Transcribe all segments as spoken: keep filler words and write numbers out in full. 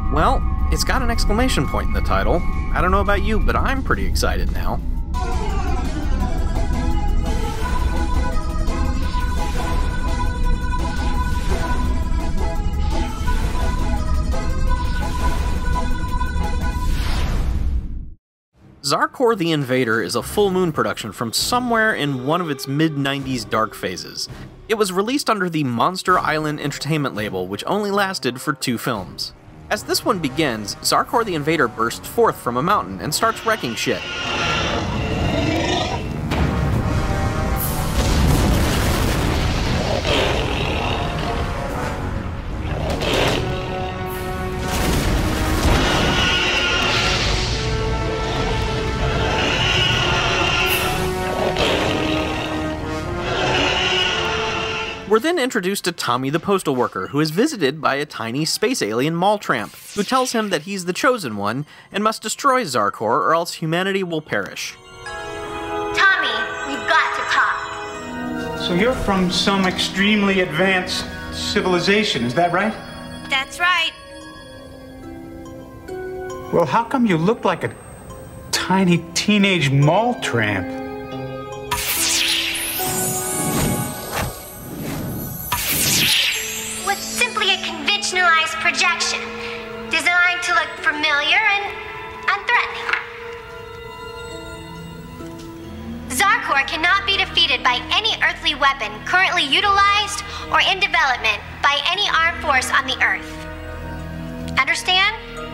Well, it's got an exclamation point in the title. I don't know about you, but I'm pretty excited now. Zarkor the Invader is a Full Moon production from somewhere in one of its mid nineties dark phases. It was released under the Monster Island Entertainment label, which only lasted for two films. As this one begins, Zarkor the Invader bursts forth from a mountain and starts wrecking shit. We're then introduced to Tommy the Postal Worker, who is visited by a tiny space alien mall tramp, who tells him that he's the chosen one and must destroy Zarkor or else humanity will perish. Tommy, we've got to talk. So you're from some extremely advanced civilization, is that right? That's right. Well, how come you look like a tiny teenage mall tramp? Projection, designed to look familiar and unthreatening. Zarkor cannot be defeated by any earthly weapon currently utilized or in development by any armed force on the Earth. Understand?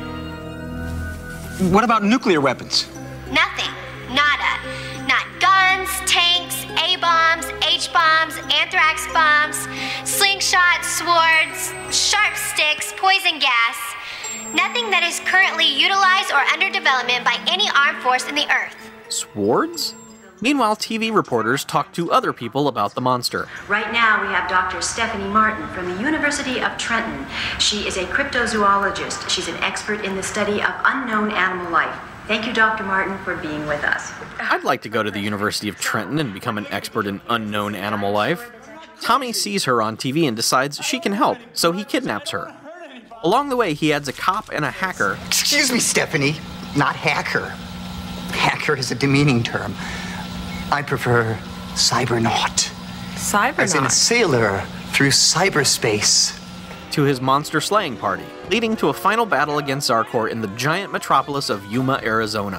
What about nuclear weapons? Nothing. Nada. Not guns, tanks, A-bombs, H-bombs, anthrax bombs, slingshots, swords, sharp sticks, poison gas. Nothing that is currently utilized or under development by any armed force in the Earth. Swords? Meanwhile, T V reporters talk to other people about the monster. Right now, we have Doctor Stephanie Martin from the University of Trenton. She is a cryptozoologist. She's an expert in the study of unknown animal life. Thank you, Doctor Martin, for being with us. I'd like to go to the University of Trenton and become an expert in unknown animal life. Tommy sees her on T V and decides she can help, so he kidnaps her. Along the way, he adds a cop and a hacker. Excuse me, Stephanie, not hacker. Hacker is a demeaning term. I prefer cybernaut. Cybernaut? As in a sailor through cyberspace. To his monster slaying party, leading to a final battle against Zarkor in the giant metropolis of Yuma, Arizona.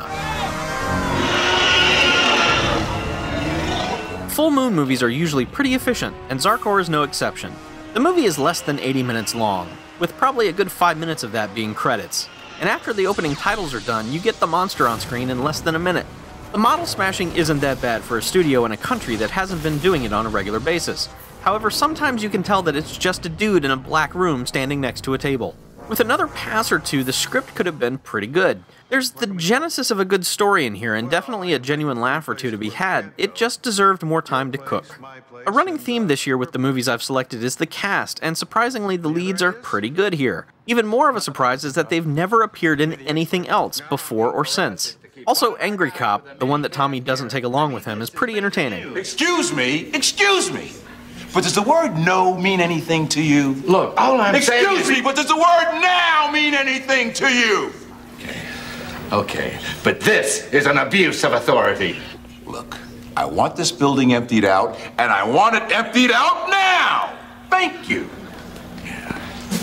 Full Moon movies are usually pretty efficient, and Zarkor is no exception. The movie is less than eighty minutes long, with probably a good five minutes of that being credits. And after the opening titles are done, you get the monster on screen in less than a minute. The model smashing isn't that bad for a studio in a country that hasn't been doing it on a regular basis. However, sometimes you can tell that it's just a dude in a black room standing next to a table. With another pass or two, the script could have been pretty good. There's the genesis of a good story in here, and definitely a genuine laugh or two to be had. It just deserved more time to cook. A running theme this year with the movies I've selected is the cast, and surprisingly the leads are pretty good here. Even more of a surprise is that they've never appeared in anything else before or since. Also, Angry Cop, the one that Tommy doesn't take along with him, is pretty entertaining. Excuse me, excuse me. But does the word no mean anything to you? Look, all I'm saying is... Excuse me, but does the word now mean anything to you? Okay, okay, but this is an abuse of authority. Look, I want this building emptied out, and I want it emptied out now! Thank you. Yeah.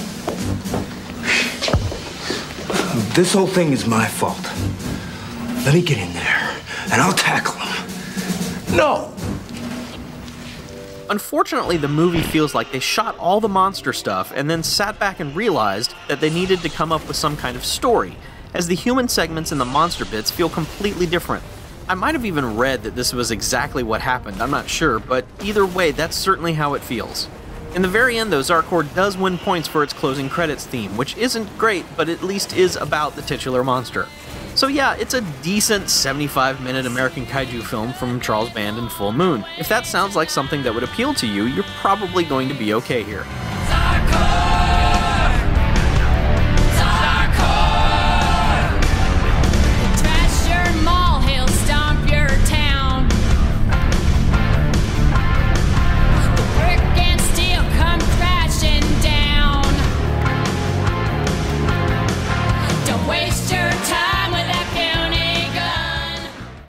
This whole thing is my fault. Let me get in there, and I'll tackle him. No. Unfortunately, the movie feels like they shot all the monster stuff and then sat back and realized that they needed to come up with some kind of story, as the human segments and the monster bits feel completely different. I might have even read that this was exactly what happened, I'm not sure, but either way, that's certainly how it feels. In the very end, though, Zarkor does win points for its closing credits theme, which isn't great, but at least is about the titular monster. So yeah, it's a decent seventy-five minute American kaiju film from Charles Band and Full Moon. If that sounds like something that would appeal to you, you're probably going to be okay here. waste your time.